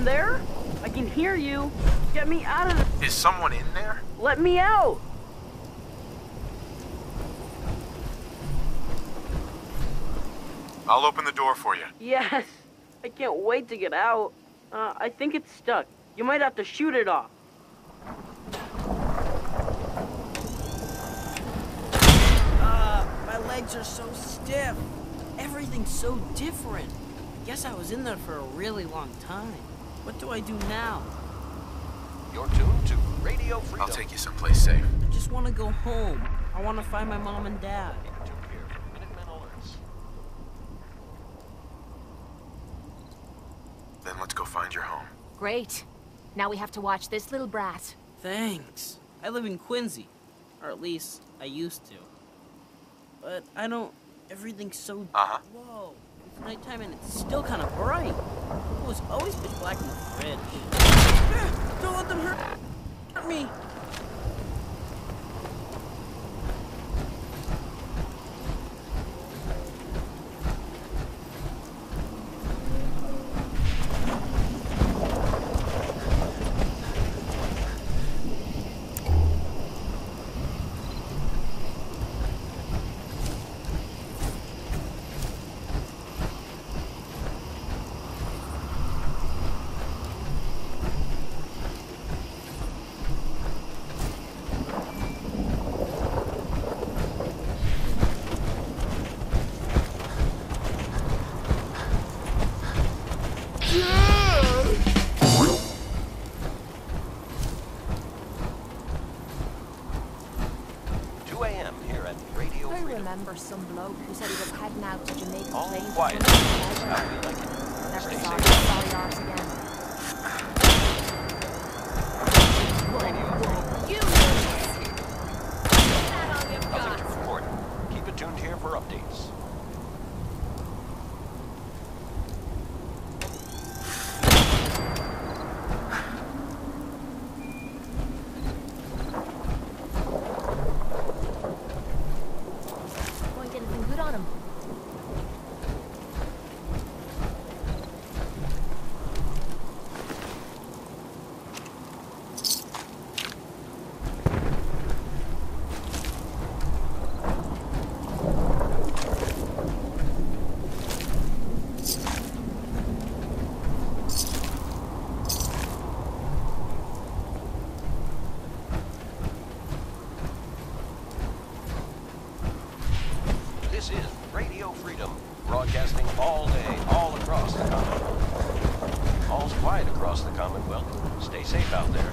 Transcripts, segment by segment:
in there? I can hear you. Get me out of this. Is someone in there? Let me out! I'll open the door for you. Yes. I can't wait to get out. I think it's stuck. You might have to shoot it off. My legs are so stiff. Everything's so different. Guess I was in there for a really long time. What do I do now? You're tuned to Radio Freedom. I'll take you someplace safe. I just want to go home. I want to find my mom and dad. Tuned here for Minutemen Alerts. Then let's go find your home. Great. Now we have to watch this little brat. Thanks. I live in Quincy. Or at least, I used to. But I don't... Everything's so... Whoa. It's nighttime and it's still kind of bright. It was always pitch black in the fridge. Don't let them hurt me. Remember some bloke who said he was heading out to Jamaica All playing quiet. How we like it. Never Stay saw safe. his sorry arse again. You Nothing to report. Keep it tuned here for updates. This is Radio Freedom, broadcasting all day, all across the Commonwealth. All's quiet across the Commonwealth. Stay safe out there.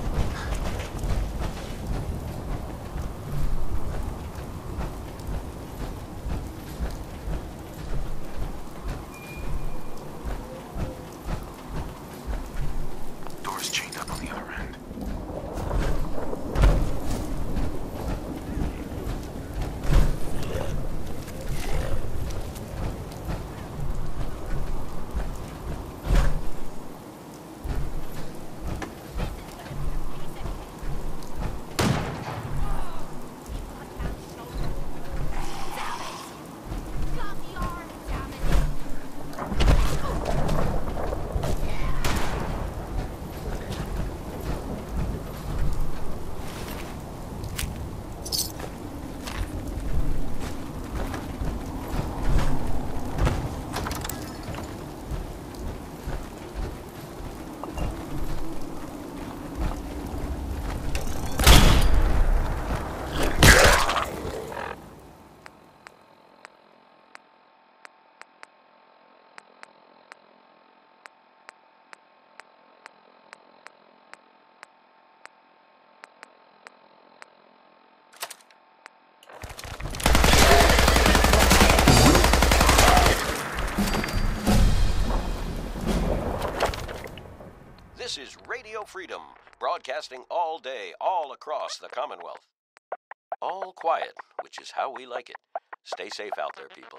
Door's chained up on the other end. This is Radio Freedom, broadcasting all day, all across the Commonwealth. All quiet, which is how we like it. Stay safe out there, people.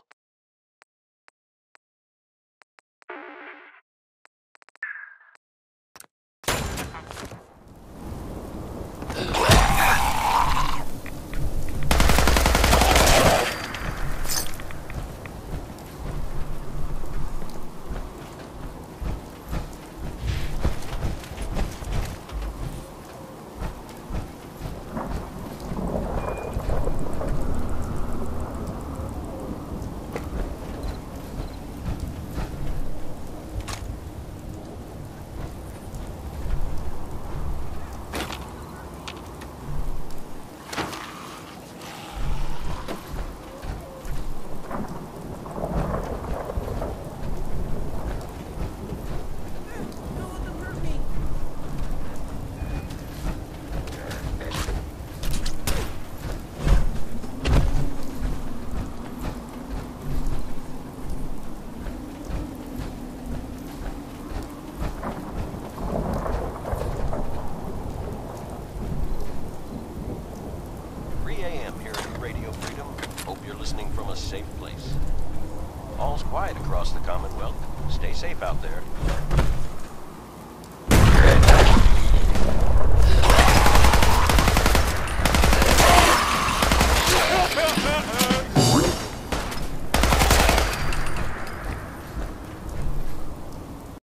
all's quiet across the Commonwealth. Stay safe out there.